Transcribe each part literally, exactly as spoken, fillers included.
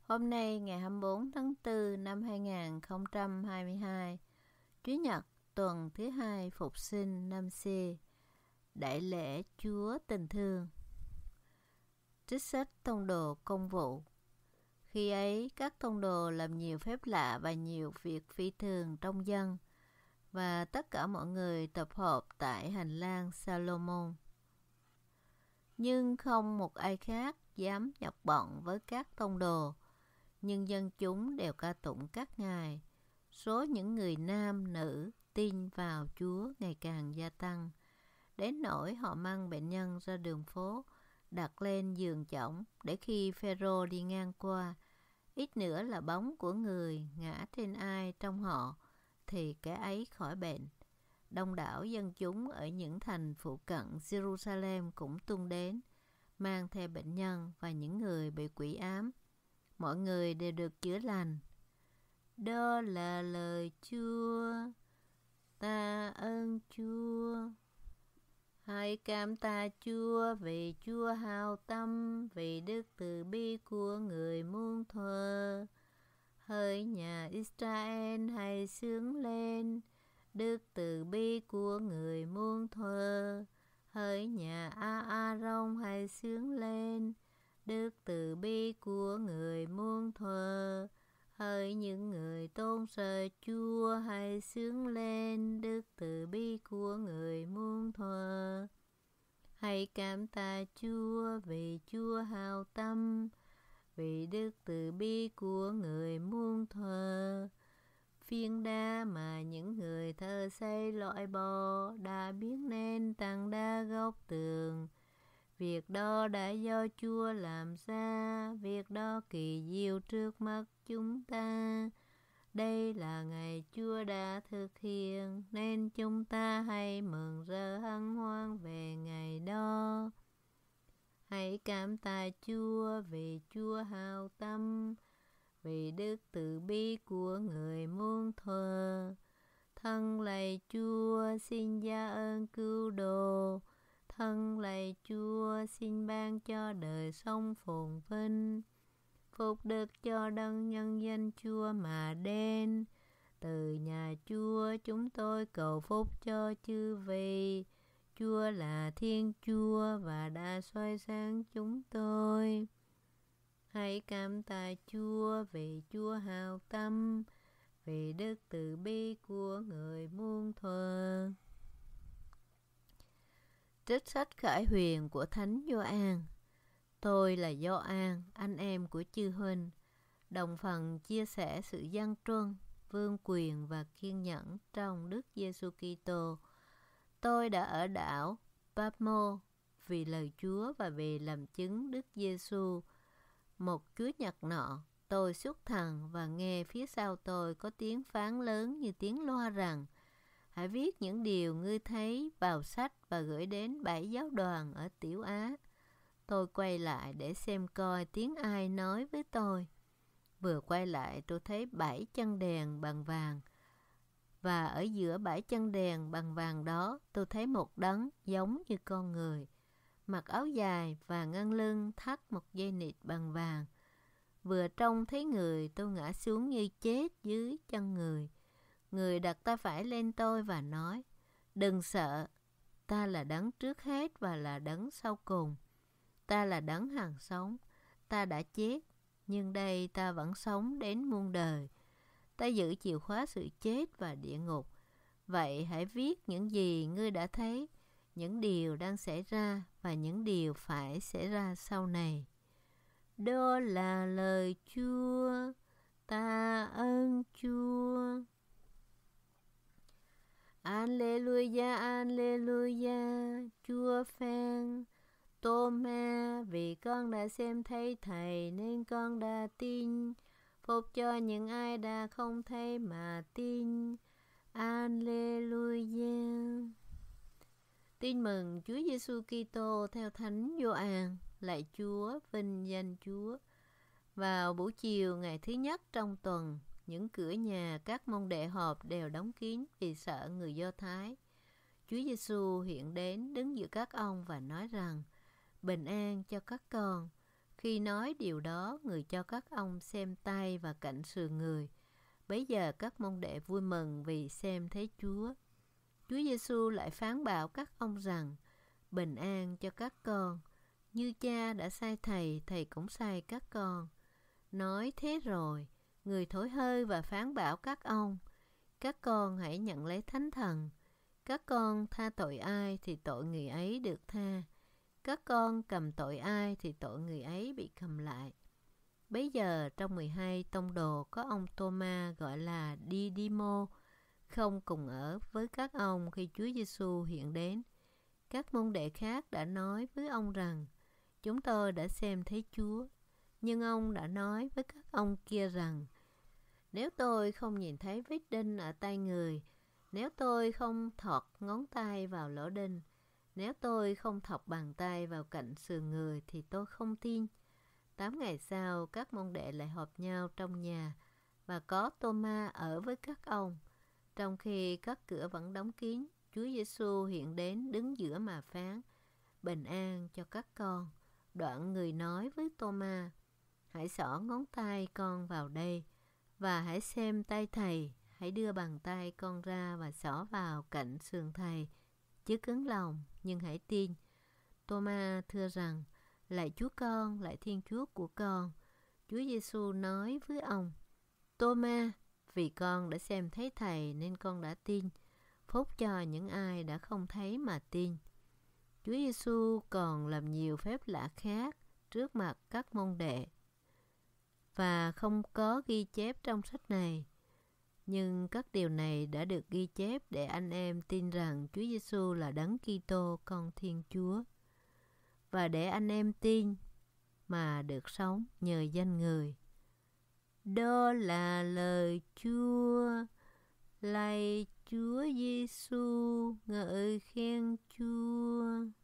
Hôm nay ngày hai mươi bốn tháng tư năm hai nghìn không trăm hai mươi hai, Chủ nhật tuần thứ hai Phục sinh năm C, Đại lễ Chúa Tình Thương. Trích sách Tông đồ Công vụ. Khi ấy, các tông đồ làm nhiều phép lạ và nhiều việc phi thường trong dân, và tất cả mọi người tập hợp tại hành lang Salomon. Nhưng không một ai khác dám nhập bọn với các tông đồ, nhưng dân chúng đều ca tụng các ngài. Số những người nam, nữ tin vào Chúa ngày càng gia tăng, đến nỗi họ mang bệnh nhân ra đường phố, đặt lên giường chõng để khi Phêrô đi ngang qua, ít nữa là bóng của người ngã trên ai trong họ, thì kẻ ấy khỏi bệnh. Đông đảo dân chúng ở những thành phụ cận Jerusalem cũng tung đến, mang theo bệnh nhân và những người bị quỷ ám. Mọi người đều được chữa lành. Đó là lời Chúa. Ta ơn Chúa. Hãy cảm tạ Chúa vì Chúa hào tâm, vì đức từ bi của người muôn thuở. Hỡi nhà Israel hãy sướng lên, đức từ bi của người muôn thuở. Hỡi nhà A-a-rông hãy sướng lên, đức từ bi của người muôn thuở. Hỡi những người tôn sợ Chúa hãy sướng lên, đức từ bi của người muôn thuở. Hãy cảm tạ Chúa vì Chúa hào tâm, vì đức từ bi của người muôn thuở. Phiến đá mà những người thợ xây loại bỏ đã biến nên tảng đá góc tường. Việc đó đã do Chúa làm ra, việc đó kỳ diệu trước mắt chúng ta. Đây là ngày Chúa đã thực hiện, nên chúng ta hãy mừng rỡ hân hoan về ngày đó. Hãy cảm tạ Chúa vì Chúa hào tâm, vì đức từ bi của người muôn thuở. Thân lạy Chúa xin gia ơn cứu độ, thân lạy Chúa xin ban cho đời sống phồn vinh. Phục đức cho đấng nhân danh Chúa mà đến. Từ nhà Chúa chúng tôi cầu phúc cho chư vị. Chúa là Thiên Chúa và đã soi sáng chúng tôi. Hãy cảm tạ Chúa vì Chúa hào tâm, vì đức từ bi của người muôn thuở. Trích sách Khải Huyền của Thánh Gioan. Tôi là Gioan, anh em của chư huynh, đồng phần chia sẻ sự gian truân, vương quyền và kiên nhẫn trong Đức Giêsu Kitô. Tôi đã ở đảo Patmos vì lời Chúa và vì làm chứng Đức Giêsu. Một Chúa nhật nọ, tôi xuất thần và nghe phía sau tôi có tiếng phán lớn như tiếng loa rằng: hãy viết những điều ngươi thấy vào sách và gửi đến bảy giáo đoàn ở Tiểu Á. Tôi quay lại để xem coi tiếng ai nói với tôi. Vừa quay lại tôi thấy bảy chân đèn bằng vàng, và ở giữa bảy chân đèn bằng vàng đó tôi thấy một đấng giống như con người, mặc áo dài và ngăn lưng thắt một dây nịt bằng vàng. Vừa trông thấy người, tôi ngã xuống như chết dưới chân người. Người đặt tay phải lên tôi và nói: đừng sợ, ta là đấng trước hết và là đấng sau cùng. Ta là đấng hằng sống. Ta đã chết, nhưng đây ta vẫn sống đến muôn đời. Ta giữ chìa khóa sự chết và địa ngục. Vậy hãy viết những gì ngươi đã thấy, những điều đang xảy ra và những điều phải xảy ra sau này. Đó là lời Chúa. Ta ơn Chúa. Alleluia, Alleluia. Chúa phán: Tô-ma, vì con đã xem thấy Thầy nên con đã tin. Phúc cho những ai đã không thấy mà tin. Alleluia. Tin mừng Chúa Giêsu Kitô theo Thánh Gioan. Lạy Chúa, vinh danh Chúa. Vào buổi chiều ngày thứ nhất trong tuần, những cửa nhà các môn đệ họp đều đóng kín vì sợ người Do Thái. Chúa Giêsu hiện đến đứng giữa các ông và nói rằng: bình an cho các con. Khi nói điều đó, người cho các ông xem tay và cạnh sườn người. Bấy giờ các môn đệ vui mừng vì xem thấy Chúa. Chúa Giêsu lại phán bảo các ông rằng: bình an cho các con. Như Cha đã sai Thầy, Thầy cũng sai các con. Nói thế rồi, người thổi hơi và phán bảo các ông: các con hãy nhận lấy Thánh Thần. Các con tha tội ai thì tội người ấy được tha. Các con cầm tội ai thì tội người ấy bị cầm lại. Bấy giờ trong mười hai tông đồ có ông Tô-ma gọi là Đi-đi-mô không cùng ở với các ông khi Chúa Giêsu hiện đến. Các môn đệ khác đã nói với ông rằng: chúng tôi đã xem thấy Chúa. Nhưng ông đã nói với các ông kia rằng: nếu tôi không nhìn thấy vết đinh ở tay người, nếu tôi không thọt ngón tay vào lỗ đinh, nếu tôi không thọc bàn tay vào cạnh sườn người thì tôi không tin. Tám ngày sau, các môn đệ lại họp nhau trong nhà và có Tô-ma ở với các ông. Trong khi các cửa vẫn đóng kín, Chúa Giêsu hiện đến đứng giữa mà phán: bình an cho các con. Đoạn người nói với Tô-ma: hãy xỏ ngón tay con vào đây và hãy xem tay thầy. Hãy đưa bàn tay con ra và xỏ vào cạnh sườn thầy. Chứ cứng lòng, nhưng hãy tin. Tô-ma thưa rằng: lạy Chúa con, lạy Thiên Chúa của con. Chúa Giêsu nói với ông: Tô-ma, vì con đã xem thấy Thầy nên con đã tin. Phúc cho những ai đã không thấy mà tin. Chúa Giêsu còn làm nhiều phép lạ khác trước mặt các môn đệ, và không có ghi chép trong sách này. Nhưng các điều này đã được ghi chép để anh em tin rằng Chúa Giêsu là Đấng Kitô, Con Thiên Chúa, và để anh em tin mà được sống nhờ danh Người. Đó là lời Chúa. Lạy Chúa Giêsu, ngợi khen Chúa.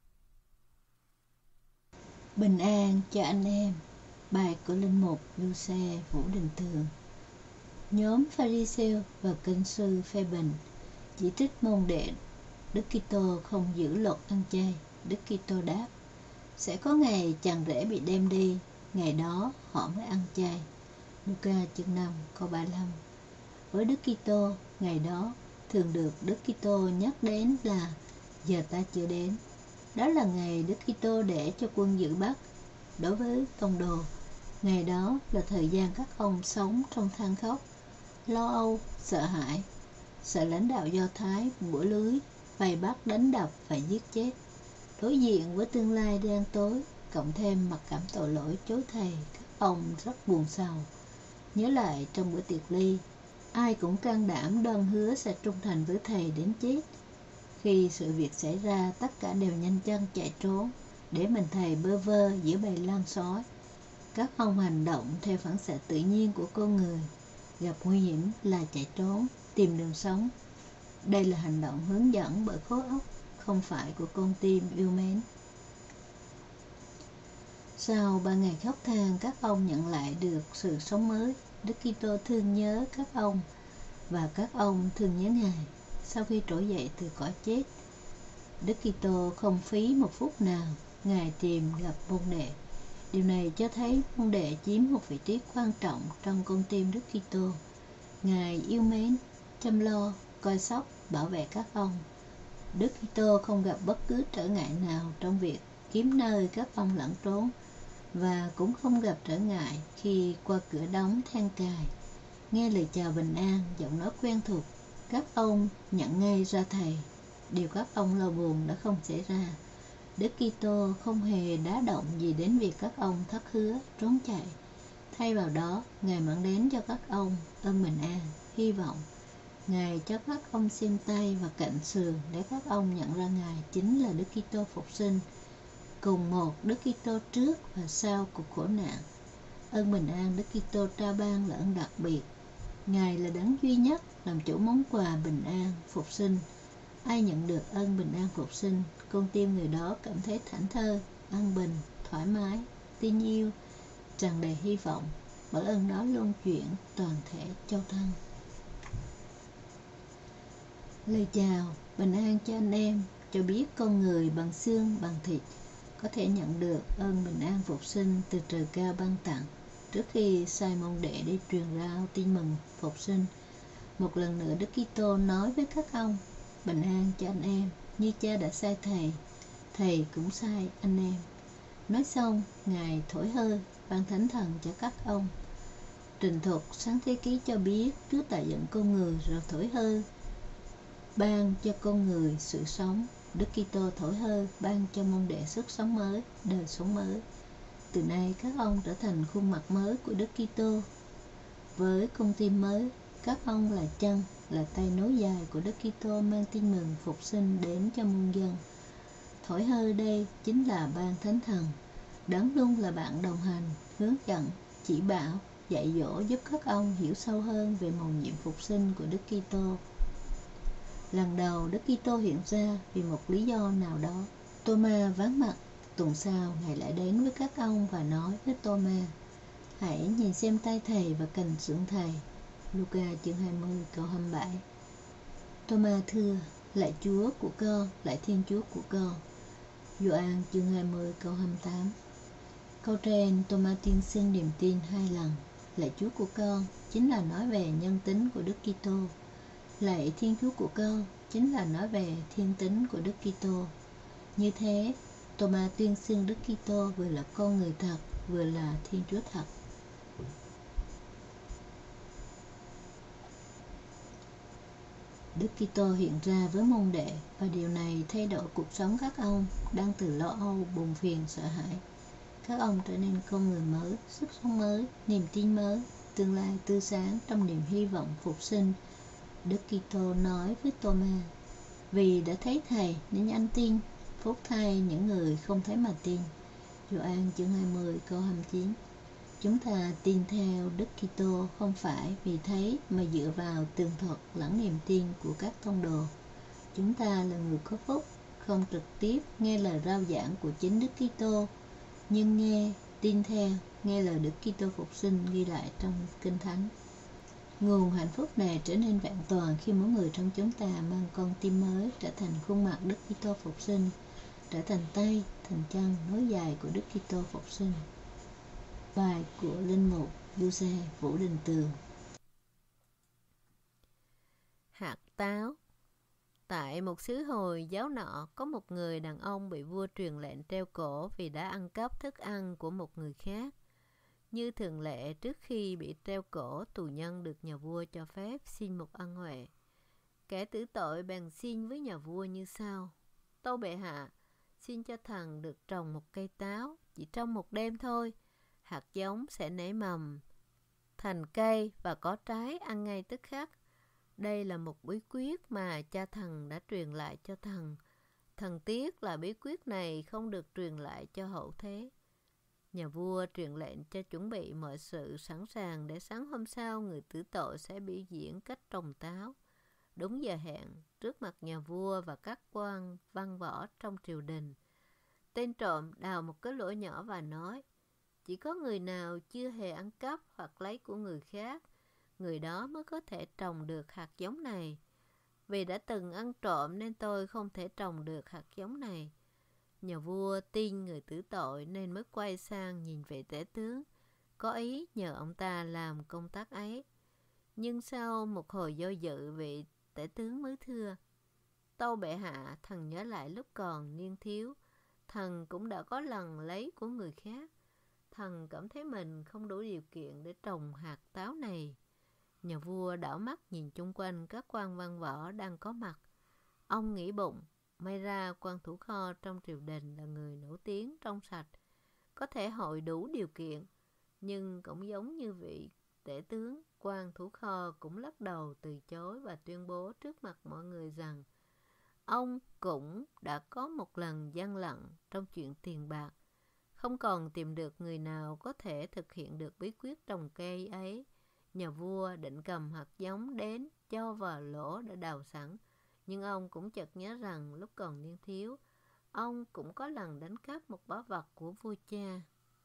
Bình an cho anh em. Bài của linh mục Giuse Vũ Đình Thường. Nhóm Pha-ri-sêu và kinh sư phê bình chỉ trích môn đệ Đức Kitô không giữ luật ăn chay. Đức Kitô đáp: sẽ có ngày chàng rể bị đem đi, ngày đó họ mới ăn chay. Luca chương năm câu ba mươi lăm. Với Đức Kitô, ngày đó thường được Đức Kitô nhắc đến là giờ ta chưa đến. Đó là ngày Đức Kitô để cho quân giữ bắt. Đối với tông đồ, ngày đó là thời gian các ông sống trong than khóc, lo âu, sợ hãi, sợ lãnh đạo Do Thái bủa lưới, vây bắt, đánh đập và giết chết. Đối diện với tương lai đen tối, cộng thêm mặc cảm tội lỗi chối thầy, các ông rất buồn sầu. Nhớ lại trong bữa tiệc ly, ai cũng can đảm đoan hứa sẽ trung thành với thầy đến chết. Khi sự việc xảy ra, tất cả đều nhanh chân chạy trốn, để mình thầy bơ vơ giữa bầy lan sói. Các ông hành động theo phản xạ tự nhiên của con người, gặp nguy hiểm là chạy trốn, tìm đường sống. Đây là hành động hướng dẫn bởi khối óc, không phải của con tim yêu mến. Sau ba ngày khóc than, các ông nhận lại được sự sống mới. Đức Kitô thương nhớ các ông và các ông thương nhớ Ngài. Sau khi trỗi dậy từ cõi chết, Đức Kitô không phí một phút nào, Ngài tìm gặp môn đệ. Điều này cho thấy môn đệ chiếm một vị trí quan trọng trong con tim Đức Kitô. Ngài yêu mến, chăm lo, coi sóc, bảo vệ các ông. Đức Kitô không gặp bất cứ trở ngại nào trong việc kiếm nơi các ông lẩn trốn, và cũng không gặp trở ngại khi qua cửa đóng then cài. Nghe lời chào bình an, giọng nói quen thuộc, các ông nhận ngay ra thầy. Điều các ông lo buồn đã không xảy ra. Đức Kitô không hề đá động gì đến việc các ông thất hứa, trốn chạy. Thay vào đó, Ngài mang đến cho các ông ơn bình an, hy vọng. Ngài cho các ông xem tay và cạnh sườn để các ông nhận ra Ngài chính là Đức Kitô phục sinh, cùng một Đức Kitô trước và sau cuộc khổ nạn. Ơn bình an Đức Kitô tra ban là ơn đặc biệt. Ngài là đấng duy nhất làm chủ món quà bình an phục sinh. Ai nhận được ơn bình an phục sinh, con tim người đó cảm thấy thảnh thơi, an bình, thoải mái, tin yêu, tràn đầy hy vọng, bởi ơn đó luân chuyển toàn thể châu thân. Lời chào bình an cho anh em, cho biết con người bằng xương bằng thịt, có thể nhận được ơn bình an phục sinh từ trời cao ban tặng trước khi sai môn đệ đi truyền rao tin mừng phục sinh. Một lần nữa Đức Kitô nói với các ông: bình an cho anh em, như Cha đã sai thầy, thầy cũng sai anh em. Nói xong, Ngài thổi hơi ban Thánh Thần cho các ông. Trình thuật Sáng Thế Ký cho biết Chúa tạo dựng con người rồi thổi hơi ban cho con người sự sống. Đức Kitô thổi hơi ban cho môn đệ sức sống mới, đời sống mới. Từ nay các ông trở thành khuôn mặt mới của Đức Kitô. Với con tim mới, các ông là chân, là tay nối dài của Đức Kitô mang tin mừng phục sinh đến cho muôn dân. Thổi hơi đây chính là ban Thánh Thần, Đấng luôn là bạn đồng hành, hướng dẫn, chỉ bảo, dạy dỗ giúp các ông hiểu sâu hơn về mầu nhiệm phục sinh của Đức Kitô. Lần đầu Đức Kitô hiện ra vì một lý do nào đó. Tô-ma vắng mặt. Tuần sau, Ngài lại đến với các ông và nói với Tô-ma: hãy nhìn xem tay thầy và cành xưởng thầy. Luca chương hai mươi câu hai mươi bảy. Tô-ma thưa: lạy Chúa của con, lạy Thiên Chúa của con. Gioan chương hai mươi câu hai mươi tám. Câu trên Tô-ma tuyên xưng niềm tin hai lần. Lạy Chúa của con chính là nói về nhân tính của Đức Kitô. Lạy Thiên Chúa của con chính là nói về thiên tính của Đức Kitô. Như thế, Tô-ma tuyên xưng Đức Kitô vừa là con người thật, vừa là Thiên Chúa thật. Đức Kitô hiện ra với môn đệ và điều này thay đổi cuộc sống các ông đang từ lo âu, buồn phiền, sợ hãi. Các ông trở nên con người mới, sức sống mới, niềm tin mới, tương lai tươi sáng trong niềm hy vọng phục sinh. Đức Kitô nói với Tô-ma: vì đã thấy thầy nên anh tin, phúc thay những người không thấy mà tin. Gioan chương hai mươi câu hai mươi chín. Chúng ta tin theo Đức Kitô không phải vì thấy mà dựa vào tường thuật lẫn niềm tin của các tông đồ. Chúng ta là người có phúc, không trực tiếp nghe lời rao giảng của chính Đức Kitô, nhưng nghe, tin theo, nghe lời Đức Kitô phục sinh ghi lại trong Kinh Thánh. Nguồn hạnh phúc này trở nên vẹn toàn khi mỗi người trong chúng ta mang con tim mới, trở thành khuôn mặt Đức Kitô phục sinh, trở thành tay, thành chân nối dài của Đức Kitô phục sinh. Bài của Linh mục Giuse Vũ Đình Tường. Hạt táo. Tại một xứ Hồi giáo nọ, có một người đàn ông bị vua truyền lệnh treo cổ vì đã ăn cắp thức ăn của một người khác. Như thường lệ, trước khi bị treo cổ, tù nhân được nhà vua cho phép xin một ân huệ. Kẻ tử tội bèn xin với nhà vua như sau: tâu bệ hạ, xin cho thần được trồng một cây táo, chỉ trong một đêm thôi. Hạt giống sẽ nảy mầm thành cây và có trái ăn ngay tức khắc. Đây là một bí quyết mà cha thần đã truyền lại cho thần. Thần tiếc là bí quyết này không được truyền lại cho hậu thế. Nhà vua truyền lệnh cho chuẩn bị mọi sự sẵn sàng để sáng hôm sau người tử tội sẽ biểu diễn cách trồng táo. Đúng giờ hẹn, trước mặt nhà vua và các quan văn võ trong triều đình, tên trộm đào một cái lỗ nhỏ và nói: chỉ có người nào chưa hề ăn cắp hoặc lấy của người khác, người đó mới có thể trồng được hạt giống này. Vì đã từng ăn trộm nên tôi không thể trồng được hạt giống này. Nhà vua tin người tử tội nên mới quay sang nhìn vị tể tướng, có ý nhờ ông ta làm công tác ấy. Nhưng sau một hồi do dự, vị tể tướng mới thưa: tâu bệ hạ, thần nhớ lại lúc còn niên thiếu, thần cũng đã có lần lấy của người khác. Thần cảm thấy mình không đủ điều kiện để trồng hạt táo này. Nhà vua đảo mắt nhìn chung quanh các quan văn võ đang có mặt. Ông nghĩ bụng, may ra quan thủ kho trong triều đình là người nổi tiếng trong sạch, có thể hội đủ điều kiện. Nhưng cũng giống như vị tể tướng, quan thủ kho cũng lắc đầu từ chối và tuyên bố trước mặt mọi người rằng ông cũng đã có một lần gian lận trong chuyện tiền bạc, không còn tìm được người nào có thể thực hiện được bí quyết trồng cây ấy. Nhà vua định cầm hạt giống đến cho vào lỗ đã đào sẵn, nhưng ông cũng chợt nhớ rằng lúc còn niên thiếu, ông cũng có lần đánh cắp một báu vật của vua cha.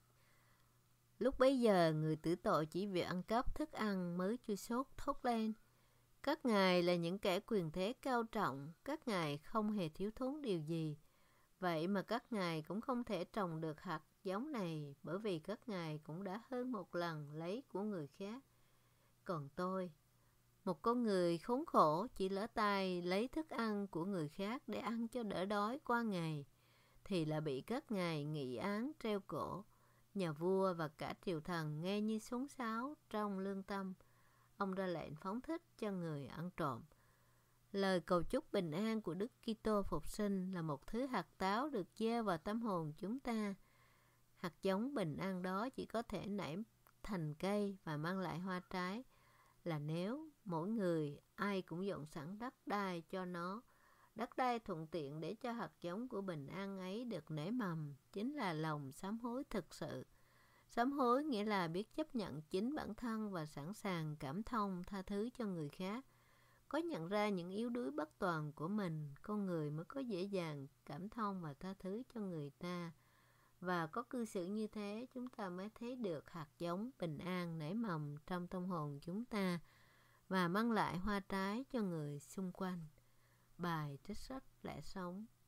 Lúc bấy giờ, người tử tội chỉ vì ăn cắp thức ăn mới chui sốt thốt lên: các ngài là những kẻ quyền thế cao trọng, các ngài không hề thiếu thốn điều gì. Vậy mà các ngài cũng không thể trồng được hạt giống này, bởi vì các ngài cũng đã hơn một lần lấy của người khác. Còn tôi, một con người khốn khổ, chỉ lỡ tay lấy thức ăn của người khác để ăn cho đỡ đói qua ngày, thì là bị các ngài nghị án treo cổ. Nhà vua và cả triều thần nghe như xốn xáo trong lương tâm. Ông ra lệnh phóng thích cho người ăn trộm. Lời cầu chúc bình an của Đức Kitô Phục Sinh là một thứ hạt táo được gieo vào tâm hồn chúng ta. Hạt giống bình an đó chỉ có thể nảy thành cây và mang lại hoa trái là nếu mỗi người ai cũng dọn sẵn đất đai cho nó. Đất đai thuận tiện để cho hạt giống của bình an ấy được nảy mầm chính là lòng sám hối thực sự. Sám hối nghĩa là biết chấp nhận chính bản thân và sẵn sàng cảm thông tha thứ cho người khác. Có nhận ra những yếu đuối bất toàn của mình, con người mới có dễ dàng cảm thông và tha thứ cho người ta. Và có cư xử như thế, chúng ta mới thấy được hạt giống bình an nảy mầm trong tâm hồn chúng ta và mang lại hoa trái cho người xung quanh. Bài trích sách Lẽ Sống.